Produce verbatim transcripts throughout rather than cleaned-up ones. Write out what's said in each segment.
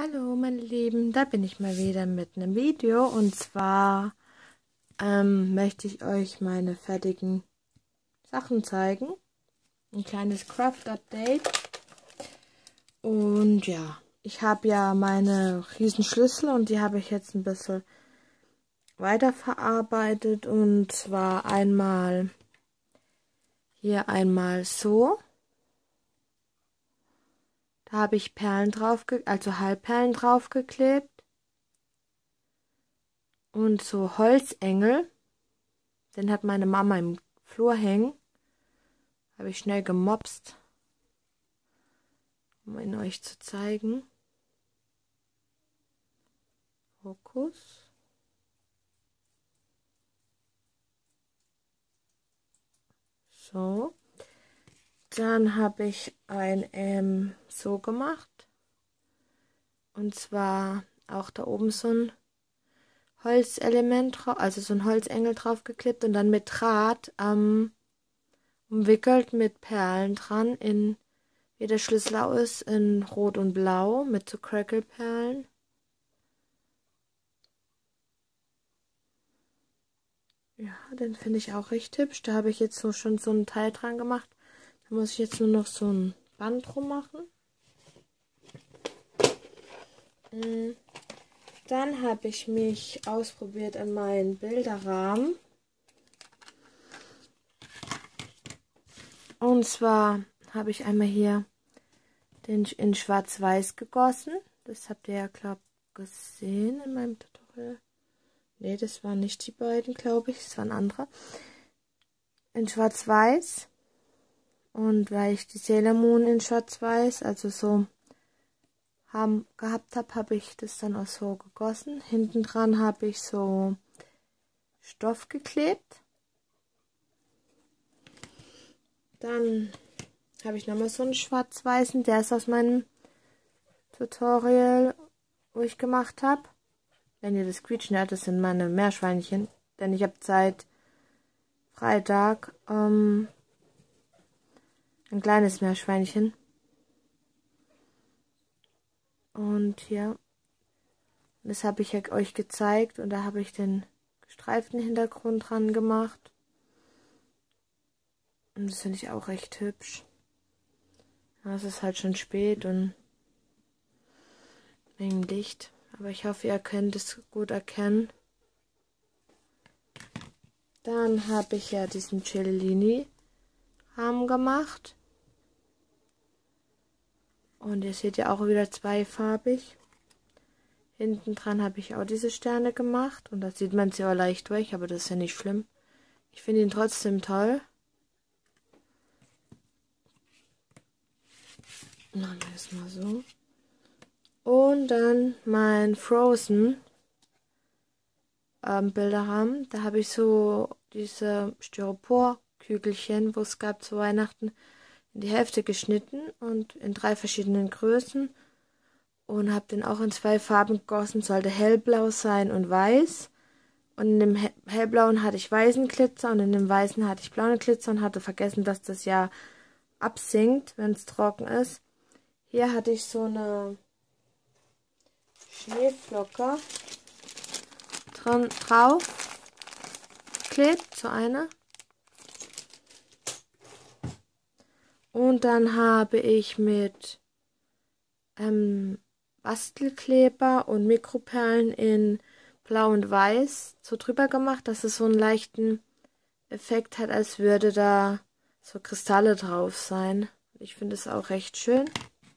Hallo meine Lieben, da bin ich mal wieder mit einem Video und zwar ähm, möchte ich euch meine fertigen Sachen zeigen. Ein kleines Craft-Update. Und ja, ich habe ja meine Riesenschlüssel und die habe ich jetzt ein bisschen weiterverarbeitet und zwar einmal hier einmal so. Da habe ich Perlen drauf, also Halbperlen draufgeklebt. Und so Holzengel. Den hat meine Mama im Flur hängen. Habe ich schnell gemopst, um ihn euch zu zeigen. Fokus. So. Dann habe ich ein ähm, so gemacht. Und zwar auch da oben so ein Holzelement, also so ein Holzengel draufgeklebt und dann mit Draht ähm, umwickelt mit Perlen dran, in wie der Schlüssel auch ist, in Rot und Blau mit so Crackle-Perlen. Ja, den finde ich auch recht hübsch. Da habe ich jetzt so schon so ein Teil dran gemacht. Da muss ich jetzt nur noch so ein Band drum machen. Dann habe ich mich ausprobiert an meinen Bilderrahmen. Und zwar habe ich einmal hier den in Schwarz-Weiß gegossen. Das habt ihr ja, glaube ich, gesehen in meinem Tutorial. Ne, das waren nicht die beiden, glaube ich. Das waren andere. In Schwarz-Weiß. Und weil ich die Sailor Moon in Schwarz-Weiß, also so haben, gehabt habe, habe ich das dann auch so gegossen. Hinten dran habe ich so Stoff geklebt. Dann habe ich nochmal so einen schwarz-weißen, der ist aus meinem Tutorial, wo ich gemacht habe. Wenn ihr das quietschen hört, das sind meine Meerschweinchen, denn ich habe seit Freitag ähm, ein kleines Meerschweinchen. Und hier, das habe ich ja euch gezeigt und da habe ich den gestreiften Hintergrund dran gemacht. Und das finde ich auch recht hübsch. Ja, es ist halt schon spät und wegen Licht. Aber ich hoffe, ihr könnt es gut erkennen. Dann habe ich ja diesen Cellini-Rahmen gemacht. Und ihr seht ja auch wieder zweifarbig. Hinten dran habe ich auch diese Sterne gemacht. Und da sieht man sie auch leicht durch, aber das ist ja nicht schlimm. Ich finde ihn trotzdem toll. Machen wir es mal so. Und dann mein Frozen ähm, Bilderrahmen. Da habe ich so diese Styropor-Kügelchen, wo es gab zu Weihnachten, in die Hälfte geschnitten und in drei verschiedenen Größen. Und habe den auch in zwei Farben gegossen. Sollte hellblau sein und weiß. Und in dem hellblauen hatte ich weißen Glitzer und in dem weißen hatte ich blauen Glitzer und hatte vergessen, dass das ja absinkt, wenn es trocken ist. Hier hatte ich so eine Schneeflocke dran, drauf geklebt, so eine. Und dann habe ich mit ähm, Bastelkleber und Mikroperlen in Blau und Weiß so drüber gemacht, dass es so einen leichten Effekt hat, als würde da so Kristalle drauf sein. Ich finde es auch recht schön.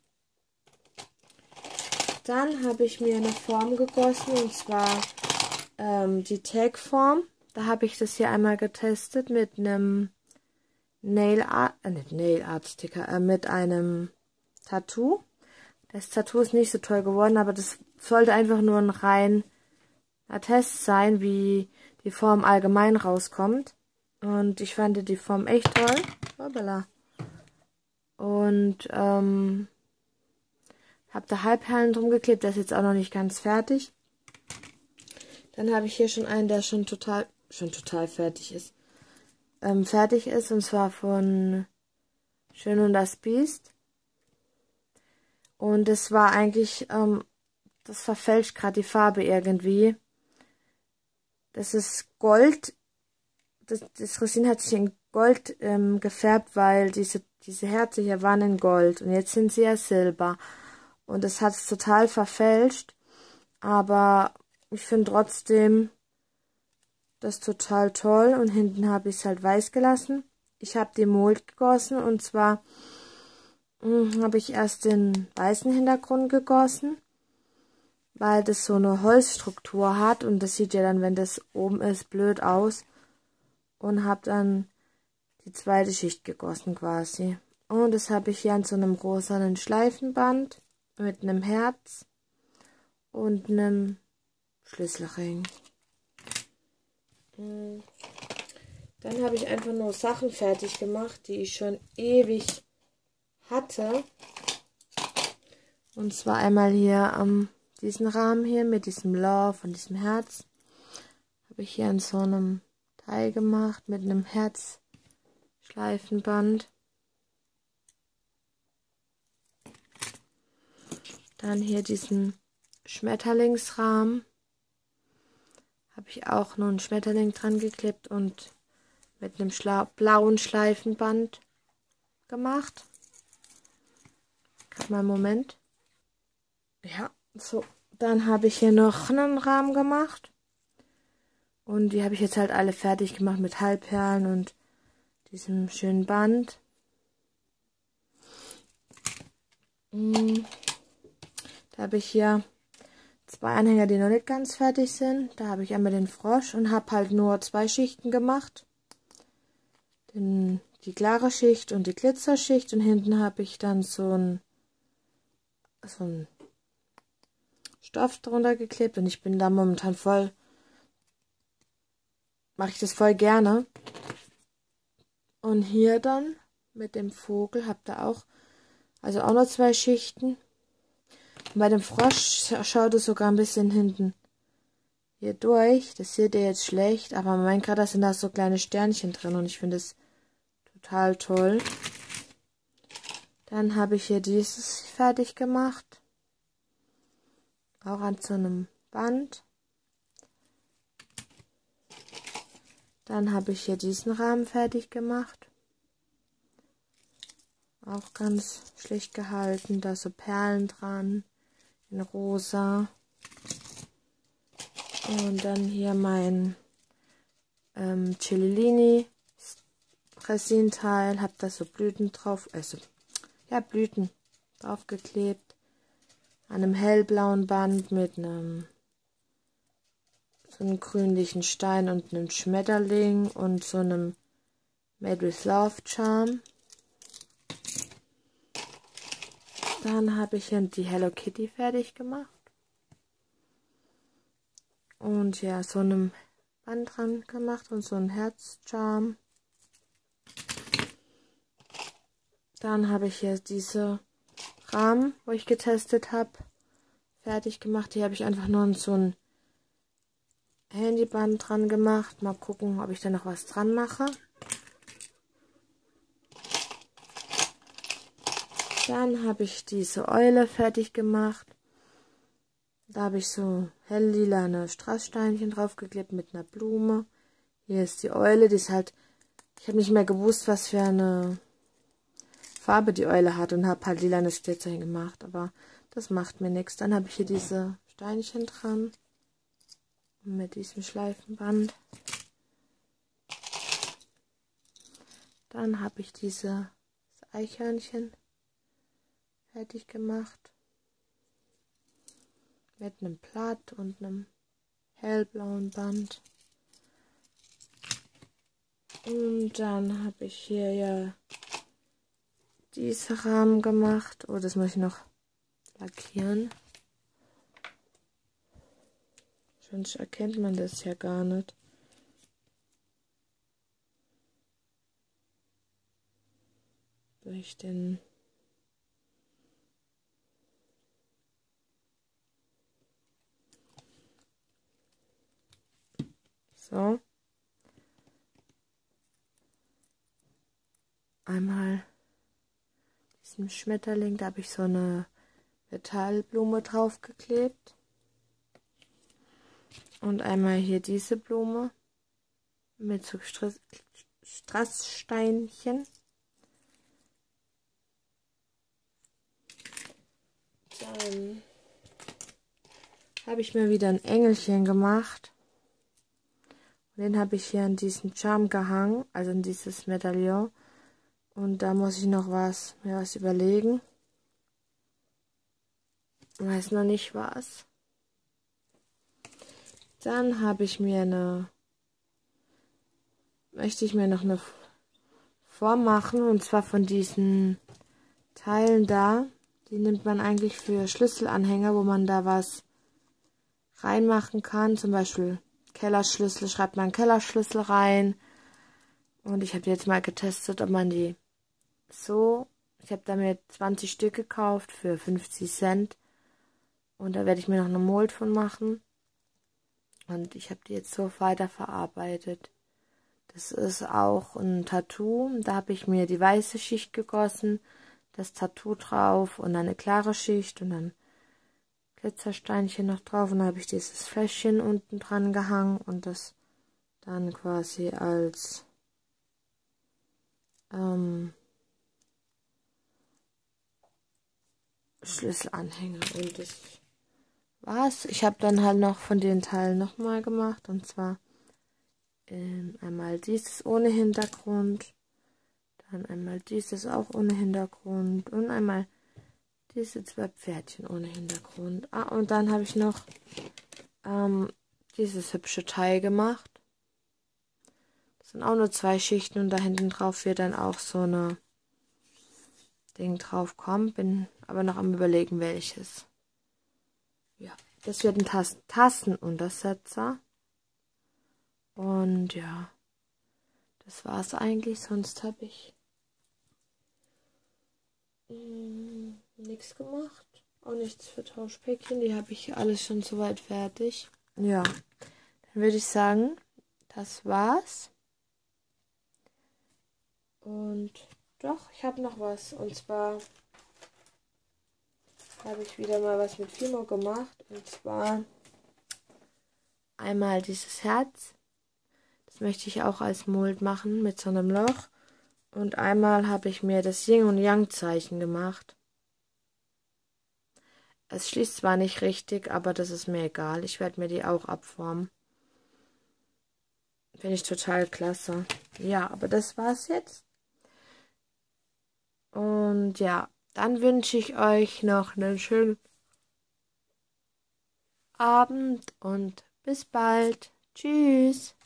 Dann habe ich mir eine Form gegossen, und zwar ähm, die Tag-Form. Da habe ich das hier einmal getestet mit einem Nail Art, äh, nicht Nail Art Sticker, äh, mit einem Tattoo. Das Tattoo ist nicht so toll geworden, aber das sollte einfach nur ein reiner Test sein, wie die Form allgemein rauskommt. Und ich fand die Form echt toll. Hoppala. Und ähm, habe da Halbperlen drum geklebt, der ist jetzt auch noch nicht ganz fertig. Dann habe ich hier schon einen, der schon total, schon total fertig ist. Ähm, fertig ist, und zwar von Schön und das Biest. Und es war eigentlich ähm, das verfälscht gerade die Farbe irgendwie. Das ist Gold. Das, das Resin hat sich in Gold ähm, gefärbt, weil diese, diese Herzen hier waren in Gold. Und jetzt sind sie ja Silber. Und das hat es total verfälscht. Aber ich finde trotzdem das total toll. Und hinten habe ich es halt weiß gelassen. Ich habe die Mold gegossen. Und zwar mh, habe ich erst den weißen Hintergrund gegossen, weil das so eine Holzstruktur hat. Und das sieht ja dann, wenn das oben ist, blöd aus. Und habe dann die zweite Schicht gegossen quasi. Und das habe ich hier an so einem rosanen Schleifenband mit einem Herz und einem Schlüsselring. Dann habe ich einfach nur Sachen fertig gemacht, die ich schon ewig hatte. Und zwar einmal hier am diesen Rahmen hier mit diesem Love und diesem Herz. Habe ich hier an so einem Teil gemacht mit einem Herzschleifenband. Dann hier diesen Schmetterlingsrahmen. Habe ich auch nur einen Schmetterling dran geklebt und mit einem Schla blauen Schleifenband gemacht. Gerade mal einen Moment. Ja, so. Dann habe ich hier noch einen Rahmen gemacht. Und die habe ich jetzt halt alle fertig gemacht mit Halbperlen und diesem schönen Band. Da habe ich hier zwei Anhänger, die noch nicht ganz fertig sind. Da habe ich einmal den Frosch und habe halt nur zwei Schichten gemacht. Den, die klare Schicht und die Glitzerschicht. Und hinten habe ich dann so ein, so ein Stoff drunter geklebt. Und ich bin da momentan voll, mache ich das voll gerne. Und hier dann mit dem Vogel habt ihr auch, also auch noch zwei Schichten. Und bei dem Frosch schaut es sogar ein bisschen hinten hier durch. Das seht ihr jetzt schlecht, aber mein gerade sind da so kleine Sternchen drin und ich finde es total toll. Dann habe ich hier dieses fertig gemacht. Auch an so einem Band. Dann habe ich hier diesen Rahmen fertig gemacht. Auch ganz schlicht gehalten, da so Perlen dran, in rosa. Und dann hier mein ähm, Cellini Resinteil, habe da so Blüten drauf, also ja Blüten draufgeklebt. An einem hellblauen Band mit einem so einem grünlichen Stein und einem Schmetterling und so einem Made with Love Charm. Dann habe ich hier die Hello Kitty fertig gemacht. Und ja, so einem Band dran gemacht und so ein Herzcharm. Dann habe ich hier diese Rahmen, wo ich getestet habe, fertig gemacht. Hier habe ich einfach nur so ein Handyband dran gemacht. Mal gucken, ob ich da noch was dran mache. Dann habe ich diese Eule fertig gemacht. Da habe ich so helllilane Strasssteinchen draufgeklebt mit einer Blume. Hier ist die Eule, die ist halt, ich habe nicht mehr gewusst, was für eine Farbe die Eule hat und habe halt lilanes Glitzer gemacht, aber das macht mir nichts. Dann habe ich hier diese Steinchen dran mit diesem Schleifenband. Dann habe ich diese das Eichhörnchen fertig gemacht mit einem Blatt und einem hellblauen Band. Und dann habe ich hier ja diese Rahmen gemacht. Oh, das muss ich noch lackieren. Sonst erkennt man das ja gar nicht. Durch den so. Einmal diesen Schmetterling, da habe ich so eine Metallblume drauf geklebt. Und einmal hier diese Blume mit so Strass Strasssteinchen. Dann habe ich mir wieder ein Engelchen gemacht. Den habe ich hier an diesen Charm gehangen, also in dieses Medaillon. Und da muss ich noch was, mir was überlegen. Ich weiß noch nicht was. Dann habe ich mir eine, möchte ich mir noch eine Form machen, und zwar von diesen Teilen da. Die nimmt man eigentlich für Schlüsselanhänger, wo man da was reinmachen kann. Zum Beispiel Kellerschlüssel, schreibt man Kellerschlüssel rein. Und ich habe jetzt mal getestet, ob man die so, ich habe damit zwanzig Stück gekauft für fünfzig Cent. Und da werde ich mir noch eine Mold von machen. Und ich habe die jetzt so weiterverarbeitet. Das ist auch ein Tattoo. Da habe ich mir die weiße Schicht gegossen, das Tattoo drauf und eine klare Schicht und dann Glitzersteinchen noch drauf. Und dann habe ich dieses Fläschchen unten dran gehangen und das dann quasi als ähm, Schlüsselanhänger. Und das war's. Ich habe dann halt noch von den Teilen nochmal gemacht. Und zwar ähm, einmal dieses ohne Hintergrund. Dann einmal dieses auch ohne Hintergrund. Und einmal diese zwei Pferdchen ohne Hintergrund. Ah, und dann habe ich noch ähm, dieses hübsche Teil gemacht. Das sind auch nur zwei Schichten. Und da hinten drauf wird dann auch so eine Ding drauf kommen. Bin aber noch am Überlegen, welches. Ja, das wird ein Tas Tassenuntersetzer. Und ja, das war es eigentlich. Sonst habe ich mh, nichts gemacht. Auch nichts für Tauschpäckchen. Die habe ich alles schon soweit fertig. Ja, dann würde ich sagen, das war's. Und doch, ich habe noch was. Und zwar habe ich wieder mal was mit Fimo gemacht. Und zwar einmal dieses Herz. Das möchte ich auch als Mold machen mit so einem Loch. Und einmal habe ich mir das Yin und Yang Zeichen gemacht. Es schließt zwar nicht richtig, aber das ist mir egal. Ich werde mir die auch abformen. Finde ich total klasse. Ja, aber das war's jetzt. Und ja, dann wünsche ich euch noch einen schönen Abend und bis bald. Tschüss.